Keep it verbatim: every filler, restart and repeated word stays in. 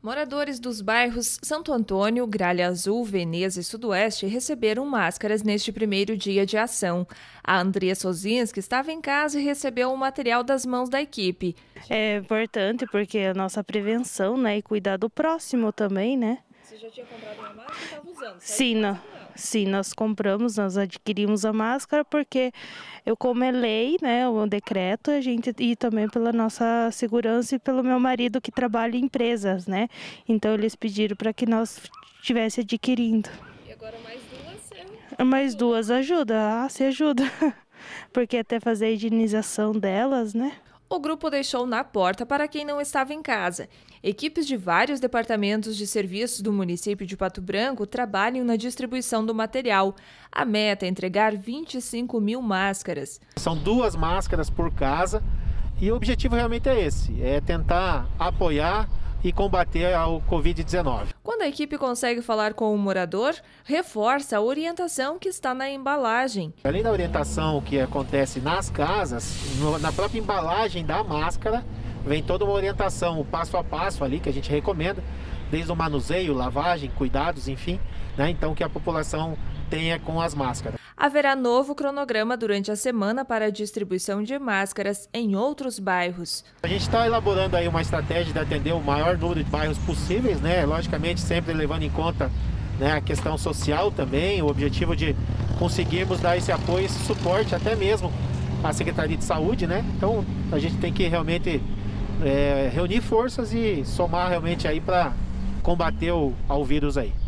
Moradores dos bairros Santo Antônio, Gralha Azul, Veneza e Sudoeste receberam máscaras neste primeiro dia de ação. A Andrea Sozinski estava em casa e recebeu o material das mãos da equipe. É importante porque é a nossa prevenção, né, e cuidar do próximo também, né? Você já tinha comprado uma máscara e estava usando? Sim, nó- sim, nós compramos, nós adquirimos a máscara porque eu, como é lei, né, o decreto, a gente e também pela nossa segurança e pelo meu marido que trabalha em empresas, né? Então eles pediram para que nós estivesse adquirindo. E agora mais duas? Mais duas ajuda, ah, se ajuda, porque até fazer a higienização delas, né? O grupo deixou na porta para quem não estava em casa. Equipes de vários departamentos de serviços do município de Pato Branco trabalham na distribuição do material. A meta é entregar vinte e cinco mil máscaras. São duas máscaras por casa e o objetivo realmente é esse, é tentar apoiar e combater o covid dezenove. Quando a equipe consegue falar com o morador, reforça a orientação que está na embalagem. Além da orientação que acontece nas casas, no, na própria embalagem da máscara, vem toda uma orientação, o passo a passo ali que a gente recomenda, desde o manuseio, lavagem, cuidados, enfim, né? Então que a população tenha com as máscaras. Haverá novo cronograma durante a semana para a distribuição de máscaras em outros bairros. A gente está elaborando aí uma estratégia de atender o maior número de bairros possíveis, né? Logicamente sempre levando em conta, né, a questão social também, o objetivo de conseguirmos dar esse apoio, esse suporte até mesmo à Secretaria de Saúde, né? Então a gente tem que realmente é, reunir forças e somar realmente aí para combater o ao vírus aí.